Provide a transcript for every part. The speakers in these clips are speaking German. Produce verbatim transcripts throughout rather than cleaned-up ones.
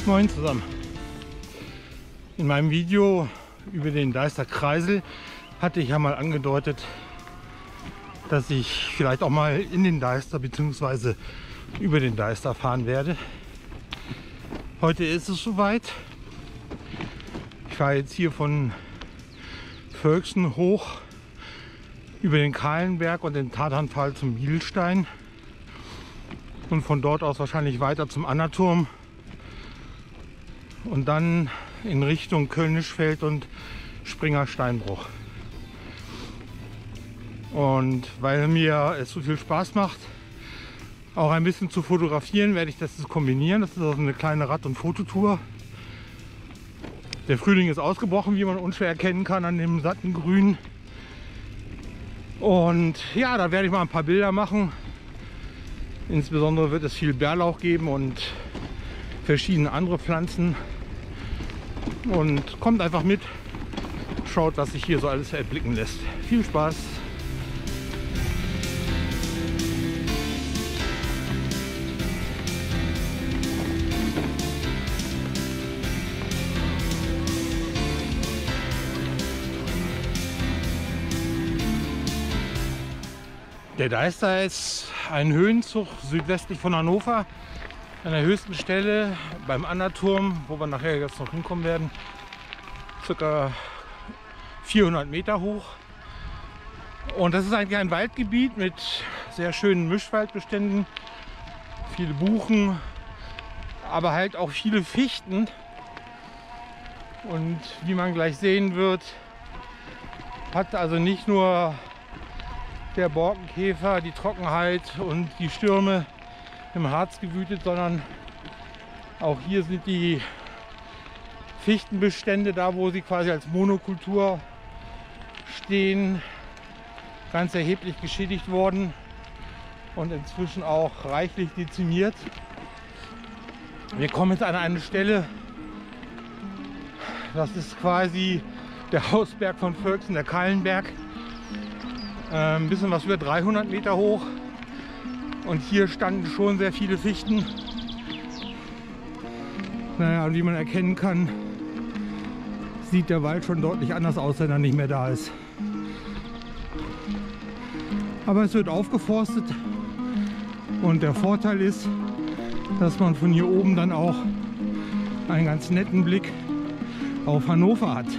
Moin zusammen. In meinem Video über den Deister Kreisel hatte ich ja mal angedeutet, dass ich vielleicht auch mal in den Deister bzw. über den Deister fahren werde. Heute ist es soweit. Ich fahre jetzt hier von Völksen hoch über den Kahlenberg und den Tatanpfahl zum Bielstein und von dort aus wahrscheinlich weiter zum Annaturm und dann in Richtung Kölnischfeld und Springer Steinbruch. Und weil mir es so viel Spaß macht, auch ein bisschen zu fotografieren, werde ich das kombinieren. Das ist also eine kleine Rad- und Fototour. Der Frühling ist ausgebrochen, wie man unschwer erkennen kann an dem satten Grün. Und ja, da werde ich mal ein paar Bilder machen. Insbesondere wird es viel Bärlauch geben und verschiedene andere Pflanzen. Und kommt einfach mit, schaut, was sich hier so alles erblicken lässt. Viel Spaß! Der Deister ist ein Höhenzug südwestlich von Hannover, an der höchsten Stelle beim Annaturm, wo wir nachher jetzt noch hinkommen werden, ca. vierhundert Meter hoch. Und das ist eigentlich ein Waldgebiet mit sehr schönen Mischwaldbeständen, viele Buchen, aber halt auch viele Fichten. Und wie man gleich sehen wird, hat also nicht nur der Borkenkäfer die Trockenheit und die Stürme im Harz gewütet, sondern auch hier sind die Fichtenbestände, da wo sie quasi als Monokultur stehen, ganz erheblich geschädigt worden und inzwischen auch reichlich dezimiert. Wir kommen jetzt an eine Stelle, das ist quasi der Hausberg von Völksen, der Kahlenberg. Ein bisschen was über dreihundert Meter hoch, und hier standen schon sehr viele Fichten. Naja, und wie man erkennen kann, sieht der Wald schon deutlich anders aus, wenn er nicht mehr da ist. Aber es wird aufgeforstet und der Vorteil ist, dass man von hier oben dann auch einen ganz netten Blick auf Hannover hat.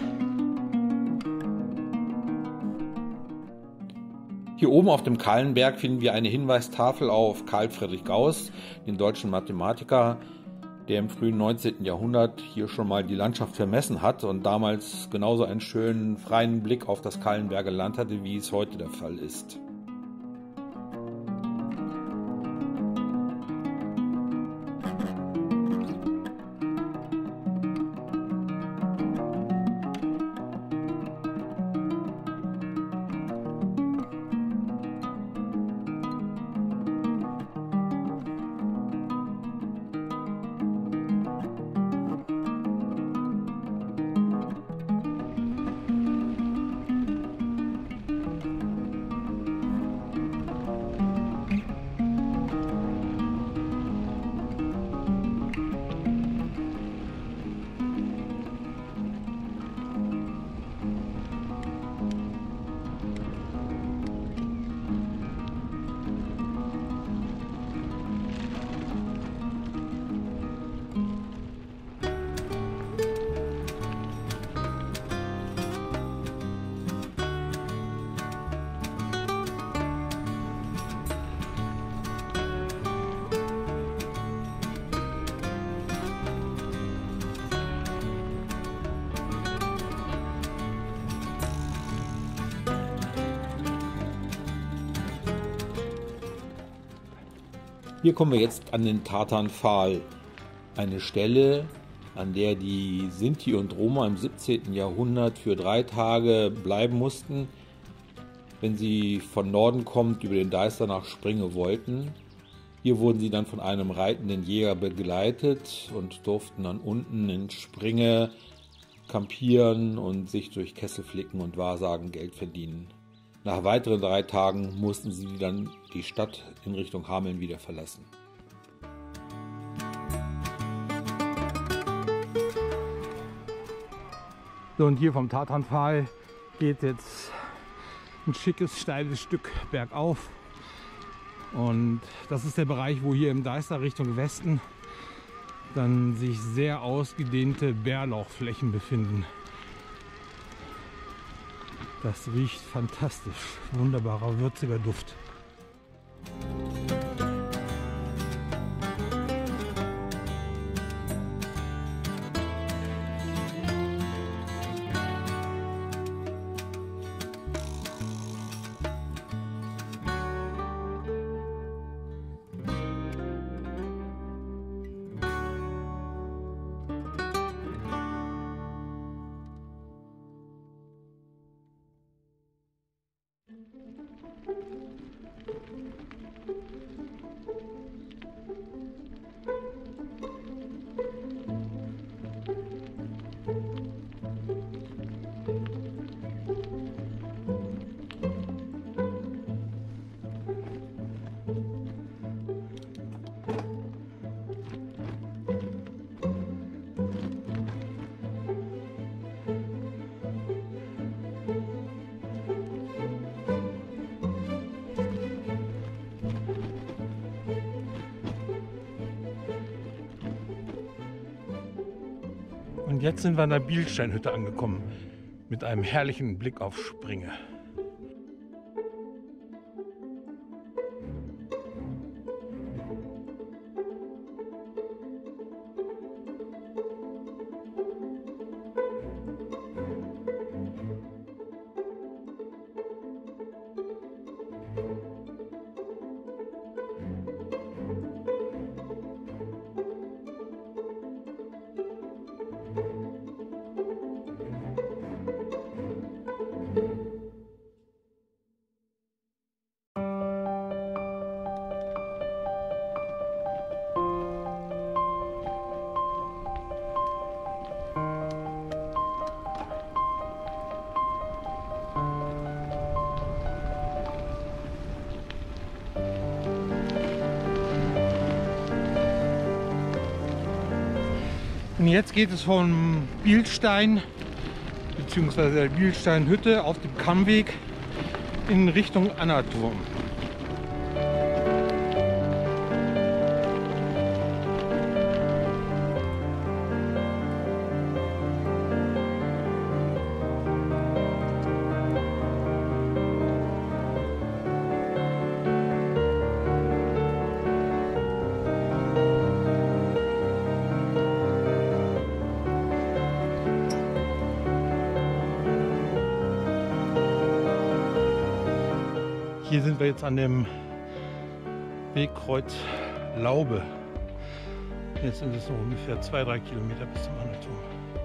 Hier oben auf dem Kahlenberg finden wir eine Hinweistafel auf Carl Friedrich Gauß, den deutschen Mathematiker, der im frühen neunzehnten Jahrhundert hier schon mal die Landschaft vermessen hat und damals genauso einen schönen freien Blick auf das Kahlenberger Land hatte, wie es heute der Fall ist. Hier kommen wir jetzt an den Tatanpfahl, eine Stelle, an der die Sinti und Roma im siebzehnten Jahrhundert für drei Tage bleiben mussten, wenn sie von Norden kommend über den Deister nach Springe wollten. Hier wurden sie dann von einem reitenden Jäger begleitet und durften dann unten in Springe kampieren und sich durch Kesselflicken und Wahrsagen Geld verdienen. Nach weiteren drei Tagen mussten sie dann die Stadt in Richtung Hameln wieder verlassen. So, und hier vom Tatanpfahl geht jetzt ein schickes, steiles Stück bergauf. Und das ist der Bereich, wo hier im Deister Richtung Westen dann sich sehr ausgedehnte Bärlauchflächen befinden. Das riecht fantastisch. Wunderbarer, würziger Duft. Und jetzt sind wir an der Bielsteinhütte angekommen, mit einem herrlichen Blick auf Springe. Und jetzt geht es vom Bielstein bzw. der Bielsteinhütte auf dem Kammweg in Richtung Annaturm. Hier sind wir jetzt an dem Wegkreuz Laube. Jetzt sind es noch ungefähr zwei, drei Kilometer bis zum Annaturm.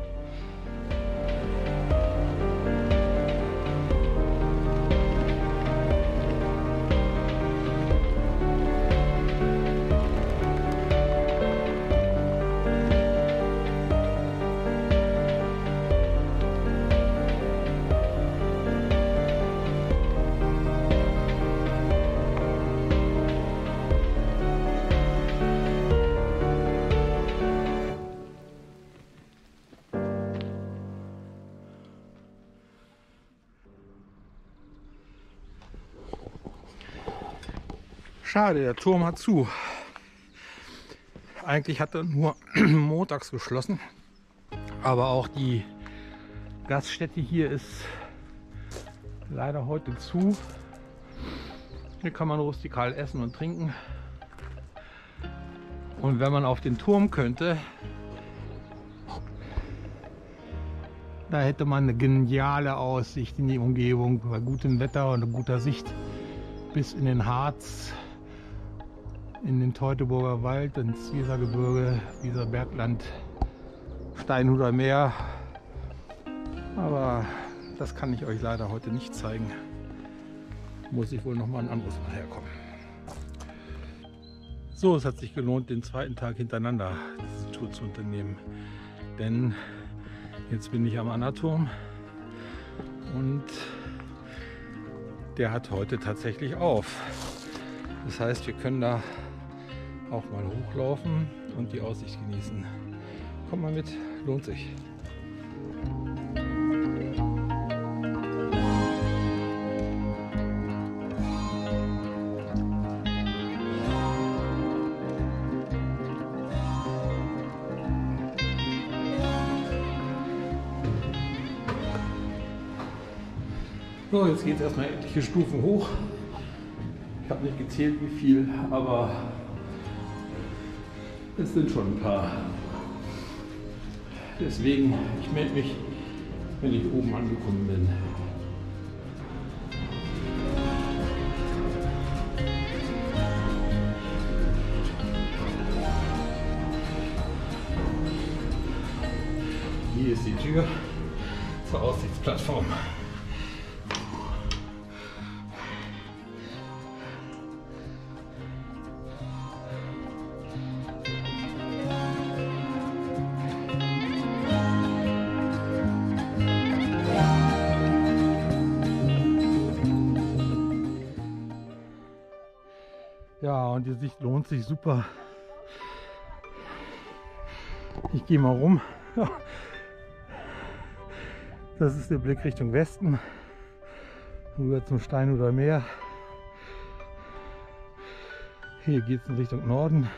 Schade, der Turm hat zu. Eigentlich hat er nur montags geschlossen, aber auch die Gaststätte hier ist leider heute zu. Hier kann man rustikal essen und trinken. Und wenn man auf den Turm könnte, da hätte man eine geniale Aussicht in die Umgebung bei gutem Wetter und guter Sicht bis in den Harz, in den Teutoburger Wald, ins Wesergebirge, Weserbergland, Steinhuder Meer. Aber das kann ich euch leider heute nicht zeigen. Muss ich wohl noch mal ein anderes Mal herkommen. So, es hat sich gelohnt, den zweiten Tag hintereinander diese Tour zu unternehmen. Denn jetzt bin ich am Annaturm und der hat heute tatsächlich auf. Das heißt, wir können da auch mal hochlaufen und die Aussicht genießen. Kommt mal mit, lohnt sich. So, jetzt geht es erstmal etliche Stufen hoch. Ich habe nicht gezählt, wie viel, aber es sind schon ein paar. Deswegen, ich melde mich, wenn ich oben angekommen bin. Hier ist die Tür zur Aussichtsplattform. Ja, und die Sicht lohnt sich super. Ich gehe mal rum. Das ist der Blick Richtung Westen, rüber zum Steinhuder Meer. Hier geht es in Richtung Norden.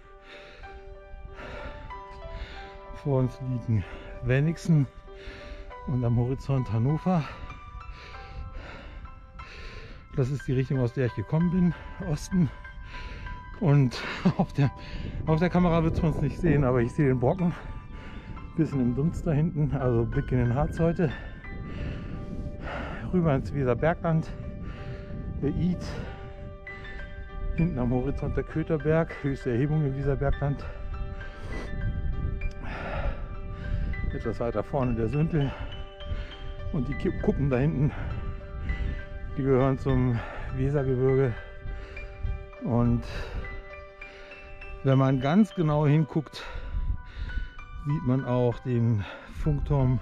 Vor uns liegen Wenigsen und am Horizont Hannover. Das ist die Richtung, aus der ich gekommen bin, Osten. Und auf der, auf der Kamera wird man es nicht sehen, aber ich sehe den Brocken. Bisschen im Dunst da hinten, also Blick in den Harz heute. Rüber ins Weserbergland, der Id. Hinten am Horizont der Köterberg, höchste Erhebung im Weserbergland. Etwas weiter vorne der Süntel. Und die Kuppen da hinten, die gehören zum Wesergebirge. Und wenn man ganz genau hinguckt, sieht man auch den Funkturm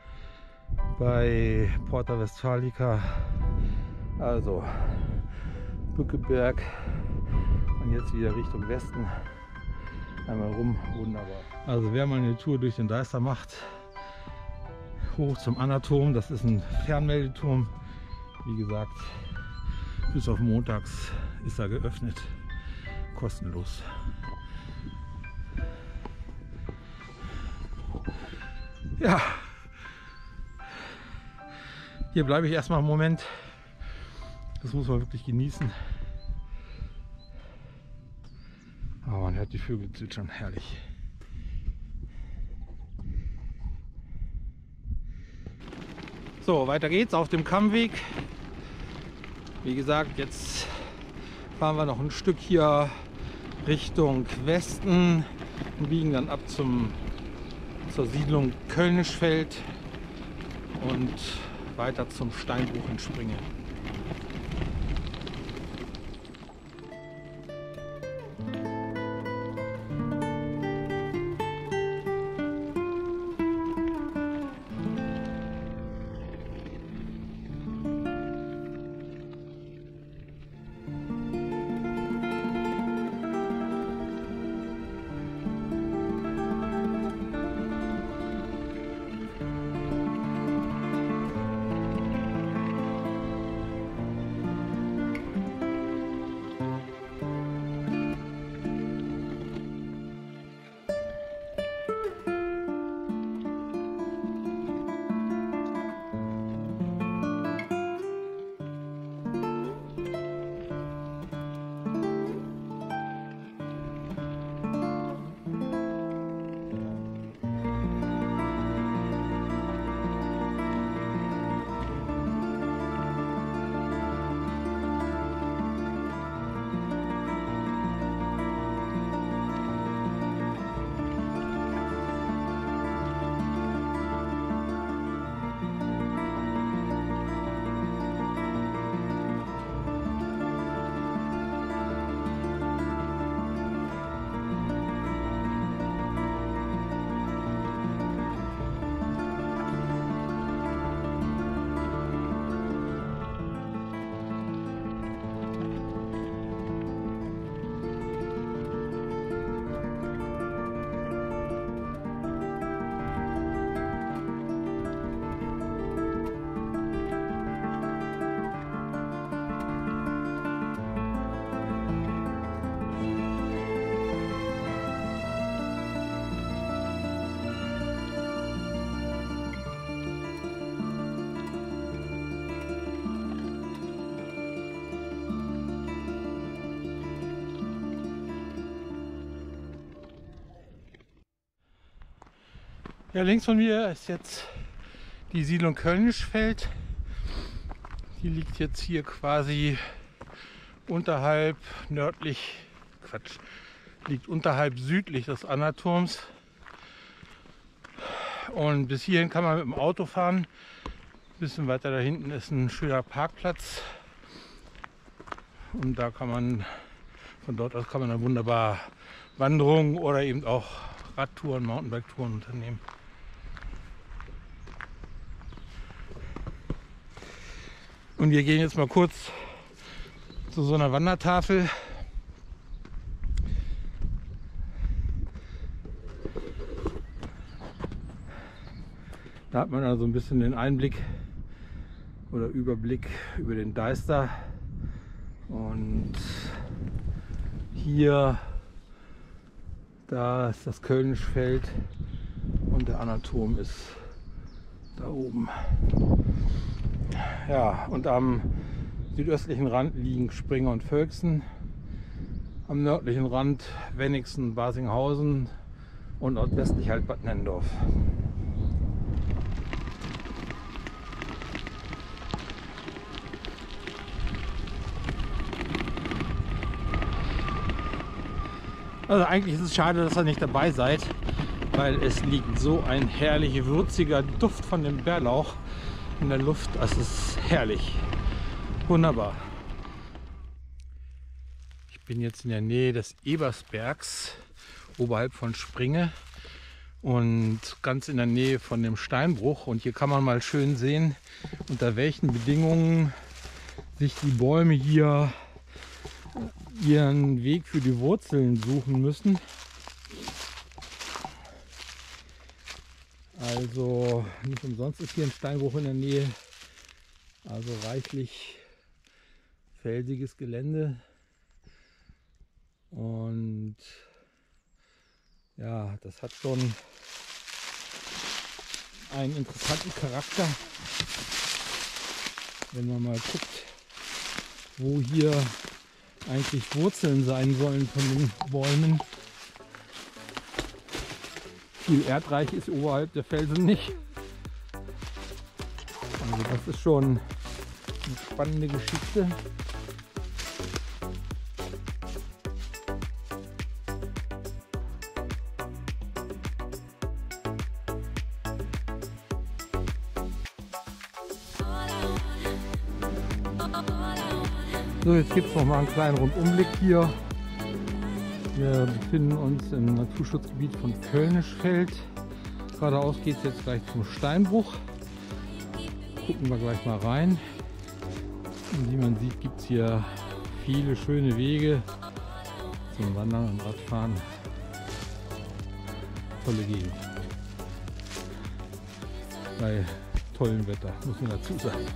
bei Porta Westfalica, also Bückeberg, und jetzt wieder Richtung Westen, einmal rum, wunderbar. Also wer mal eine Tour durch den Deister macht, hoch zum Annaturm, das ist ein Fernmeldeturm, wie gesagt, bis auf montags ist er geöffnet, kostenlos. Ja, hier bleibe ich erstmal einen Moment. Das muss man wirklich genießen. Aber man hört die Vögel zwitschern, herrlich. So, weiter geht's auf dem Kammweg. Wie gesagt, jetzt fahren wir noch ein Stück hier Richtung Westen und biegen dann ab zum zur Siedlung Kölnischfeld und weiter zum Steinbruch in Springe. Ja, links von mir ist jetzt die Siedlung Kölnischfeld. Die liegt jetzt hier quasi unterhalb, nördlich, Quatsch, liegt unterhalb südlich des Annaturms. Und bis hierhin kann man mit dem Auto fahren. Ein bisschen weiter da hinten ist ein schöner Parkplatz. Und da kann man, von dort aus kann man dann wunderbar Wanderungen oder eben auch Radtouren, Mountainbike-Touren unternehmen. Und wir gehen jetzt mal kurz zu so einer Wandertafel. Da hat man also ein bisschen den Einblick oder Überblick über den Deister. Und hier, da ist das Kölnischfeld und der Annaturm ist da oben. Ja, und am südöstlichen Rand liegen Springer und Völksen, am nördlichen Rand Wenigsen, Basinghausen und nordwestlich halt Bad Nenndorf. Also eigentlich ist es schade, dass ihr nicht dabei seid, weil es liegt so ein herrlich würziger Duft von dem Bärlauch in der Luft. Es ist herrlich. Wunderbar. Ich bin jetzt in der Nähe des Ebersbergs, oberhalb von Springe und ganz in der Nähe von dem Steinbruch. Und hier kann man mal schön sehen, unter welchen Bedingungen sich die Bäume hier ihren Weg für die Wurzeln suchen müssen. Also nicht umsonst ist hier ein Steinbruch in der Nähe, also reichlich felsiges Gelände und ja, das hat schon einen interessanten Charakter, wenn man mal guckt, wo hier eigentlich Wurzeln sein sollen von den Bäumen. Viel erdreich ist oberhalb der Felsen nicht. Also das ist schon eine spannende Geschichte. So, jetzt gibt es noch mal einen kleinen Rundumblick hier. Wir befinden uns im Naturschutzgebiet von Kölnischfeld. Geradeaus geht es jetzt gleich zum Steinbruch. Gucken wir gleich mal rein. Und wie man sieht, gibt es hier viele schöne Wege zum Wandern und Radfahren. Tolle Gegend. Bei tollem Wetter, muss man dazu sagen.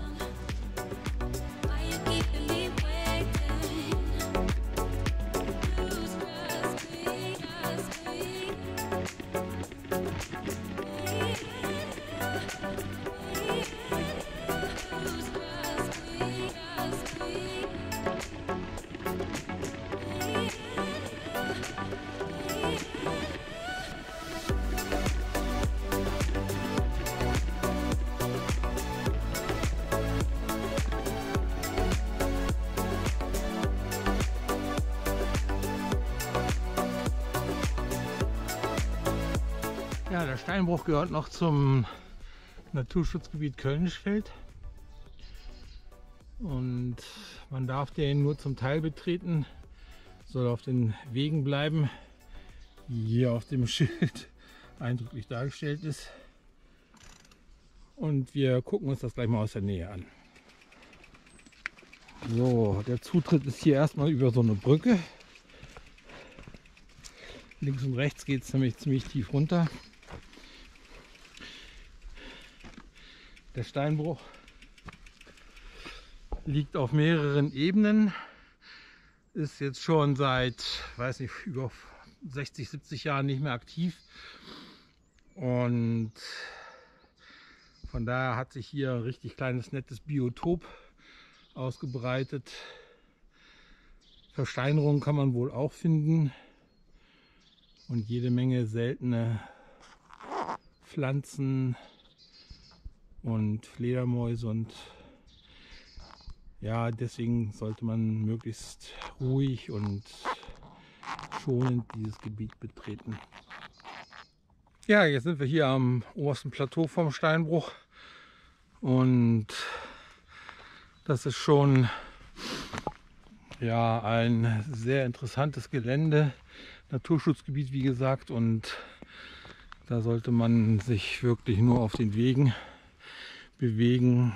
Ja, der Steinbruch gehört noch zum Naturschutzgebiet Kölnischfeld und man darf den nur zum Teil betreten, soll auf den Wegen bleiben, wie hier auf dem Schild eindrücklich dargestellt ist. Und wir gucken uns das gleich mal aus der Nähe an. So, der Zutritt ist hier erstmal über so eine Brücke. Links und rechts geht es nämlich ziemlich tief runter. Der Steinbruch liegt auf mehreren Ebenen, ist jetzt schon seit, weiß nicht, über sechzig, siebzig Jahren nicht mehr aktiv und von daher hat sich hier ein richtig kleines, nettes Biotop ausgebreitet. Versteinerungen kann man wohl auch finden und jede Menge seltene Pflanzen und Fledermäuse, und ja, deswegen sollte man möglichst ruhig und schonend dieses Gebiet betreten. Ja, jetzt sind wir hier am obersten Plateau vom Steinbruch und das ist schon ja ein sehr interessantes Gelände, Naturschutzgebiet wie gesagt, und da sollte man sich wirklich nur auf den Wegen bewegen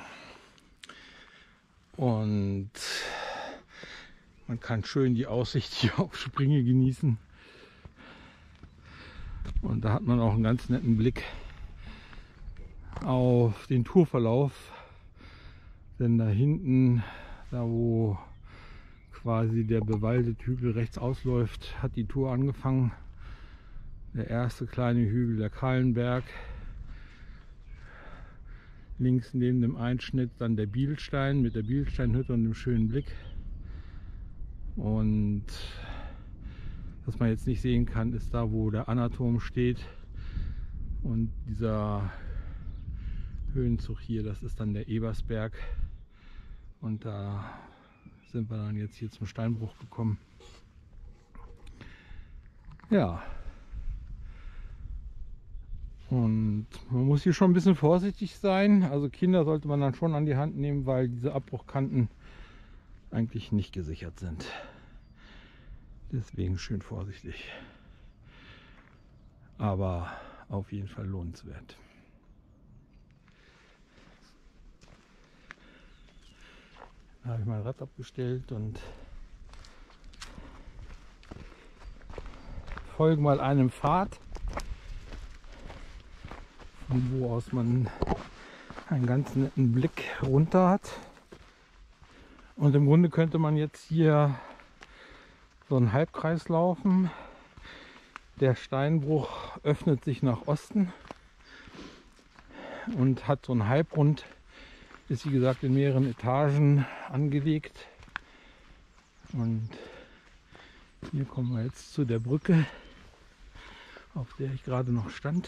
und man kann schön die Aussicht hier auf Springe genießen. Und da hat man auch einen ganz netten Blick auf den Tourverlauf, denn da hinten, da wo quasi der bewaldete Hügel rechts ausläuft, hat die Tour angefangen. Der erste kleine Hügel, der Kahlenberg, links neben dem Einschnitt dann der Bielstein mit der Bielsteinhütte und dem schönen Blick. Und was man jetzt nicht sehen kann, ist da, wo der Anna-Turm steht, und dieser Höhenzug hier, das ist dann der Ebersberg, und da sind wir dann jetzt hier zum Steinbruch gekommen. Ja, und man muss hier schon ein bisschen vorsichtig sein, also Kinder sollte man dann schon an die Hand nehmen, weil diese Abbruchkanten eigentlich nicht gesichert sind. Deswegen schön vorsichtig, aber auf jeden Fall lohnenswert. Da habe ich mein Rad abgestellt und folge mal einem Pfad, von wo aus man einen ganz netten Blick runter hat. Und im Grunde könnte man jetzt hier so einen Halbkreis laufen. Der Steinbruch öffnet sich nach Osten und hat so einen Halbrund, ist wie gesagt in mehreren Etagen angelegt. Und hier kommen wir jetzt zu der Brücke, auf der ich gerade noch stand.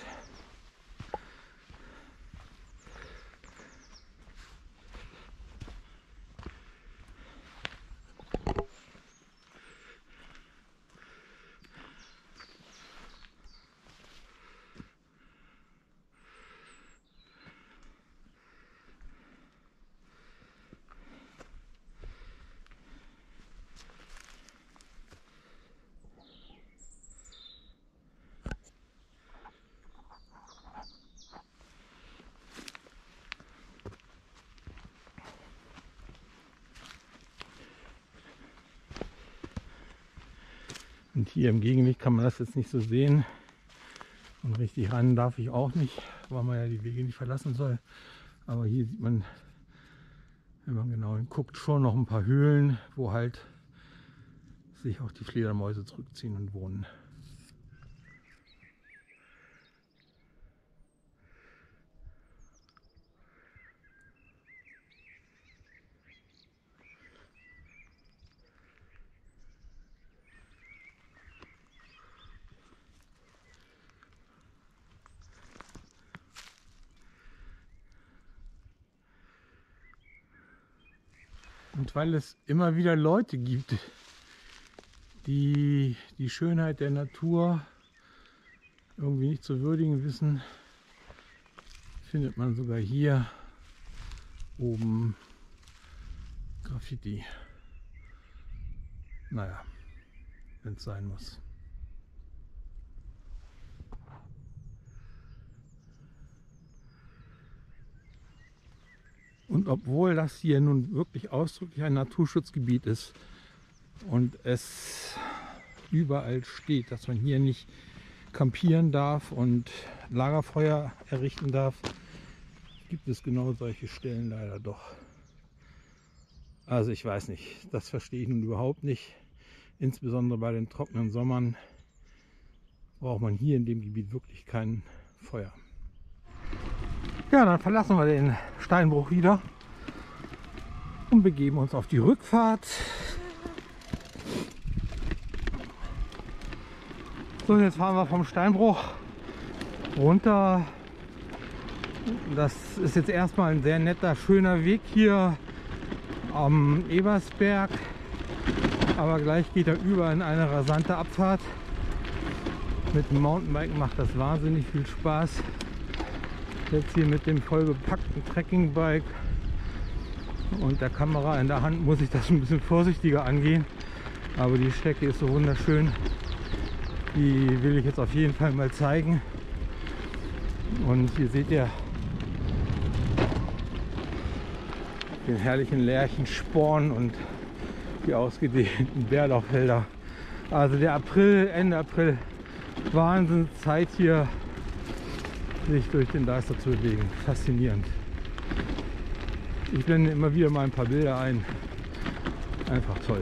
Und hier im Gegenlicht kann man das jetzt nicht so sehen. Und richtig ran darf ich auch nicht, weil man ja die Wege nicht verlassen soll. Aber hier sieht man, wenn man genau hinguckt, schon noch ein paar Höhlen, wo halt sich auch die Fledermäuse zurückziehen und wohnen. Und weil es immer wieder Leute gibt, die die Schönheit der Natur irgendwie nicht zu würdigen wissen, findet man sogar hier oben Graffiti. Naja, wenn es sein muss. Und obwohl das hier nun wirklich ausdrücklich ein Naturschutzgebiet ist und es überall steht, dass man hier nicht campieren darf und Lagerfeuer errichten darf, gibt es genau solche Stellen leider doch. Also ich weiß nicht, das verstehe ich nun überhaupt nicht. Insbesondere bei den trockenen Sommern braucht man hier in dem Gebiet wirklich kein Feuer. Ja, dann verlassen wir den Steinbruch wieder und begeben uns auf die Rückfahrt. So, jetzt fahren wir vom Steinbruch runter Das ist jetzt erstmal ein sehr netter, schöner Weg hier am Ebersberg, aber gleich geht er über in eine rasante Abfahrt. Mit dem Mountainbike macht das wahnsinnig viel Spaß. Jetzt hier mit dem vollgepackten Trekkingbike und der Kamera in der Hand muss ich das ein bisschen vorsichtiger angehen, aber die Strecke ist so wunderschön, die will ich jetzt auf jeden Fall mal zeigen. Und hier seht ihr den herrlichen Lärchensporn und die ausgedehnten Bärlauchfelder. Also der April, Ende April, Wahnsinnszeit hier, sich durch den Deister zu bewegen. Faszinierend. Ich blende immer wieder mal ein paar Bilder ein. Einfach toll.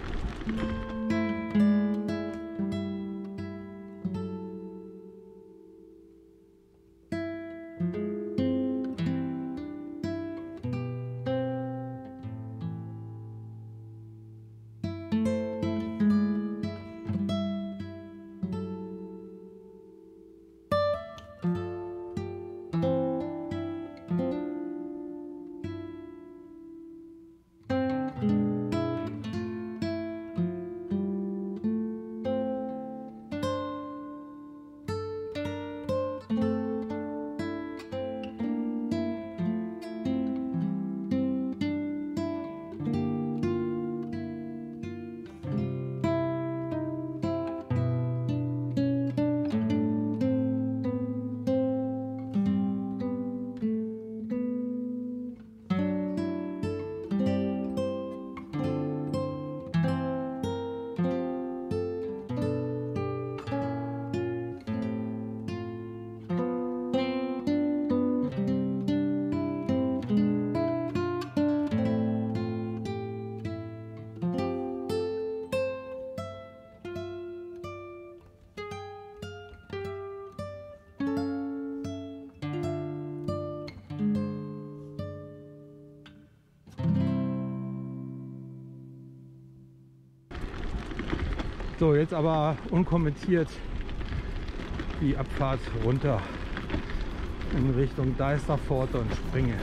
So, jetzt aber unkommentiert die Abfahrt runter in Richtung Deisterpforte und Springe.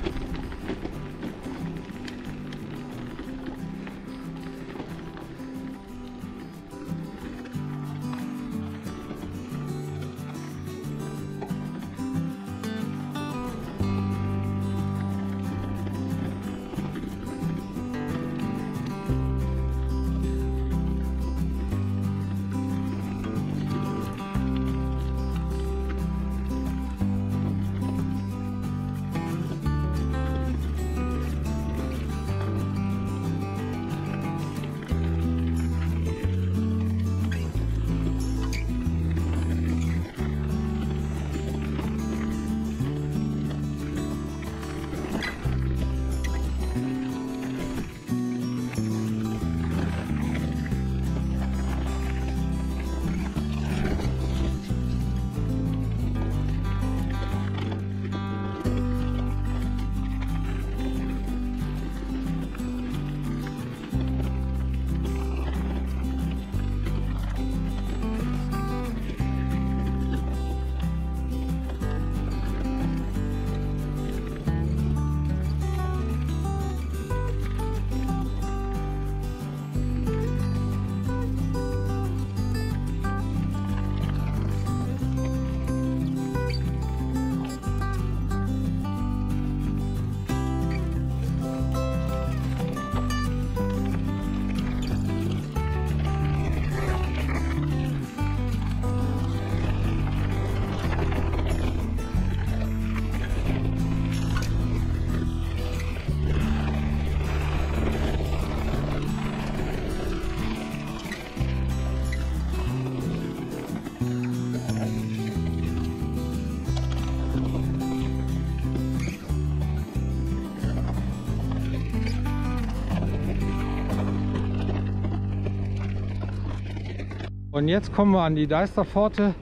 Und jetzt kommen wir an die Deisterpforte.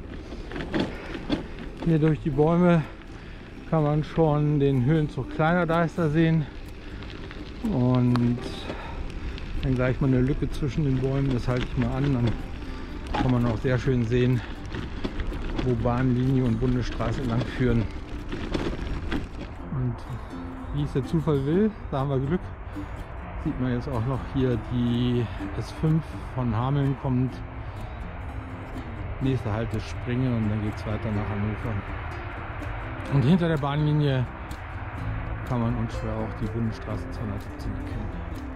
Hier durch die Bäume kann man schon den Höhenzug Kleiner Deister sehen. Und dann gleich mal eine Lücke zwischen den Bäumen, das halte ich mal an. Dann kann man auch sehr schön sehen, wo Bahnlinie und Bundesstraße lang führen. Und wie es der Zufall will, da haben wir Glück, sieht man jetzt auch noch hier die S fünf von Hameln kommt. Nächste Halt ist Springe und dann geht es weiter nach Hannover. Und hinter der Bahnlinie kann man unschwer auch die Bundesstraße zweihundertsiebzehn erkennen.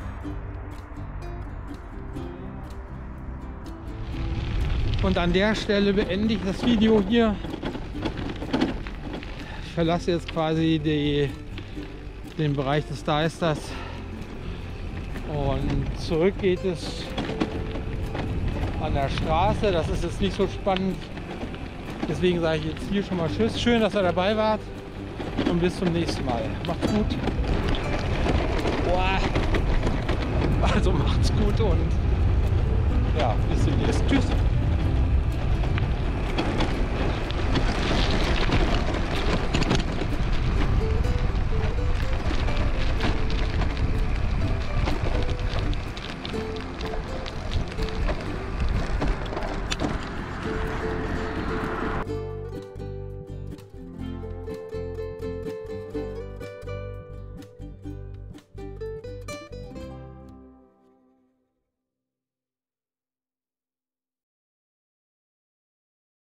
Und an der Stelle beende ich das Video hier. Ich verlasse jetzt quasi die, den Bereich des Deisters und zurück geht es an der Straße. Das ist jetzt nicht so spannend. Deswegen sage ich jetzt hier schon mal Tschüss. Schön, dass ihr dabei wart und bis zum nächsten Mal. Macht's gut. Boah. Also macht's gut und ja, bis zum nächsten. Tschüss.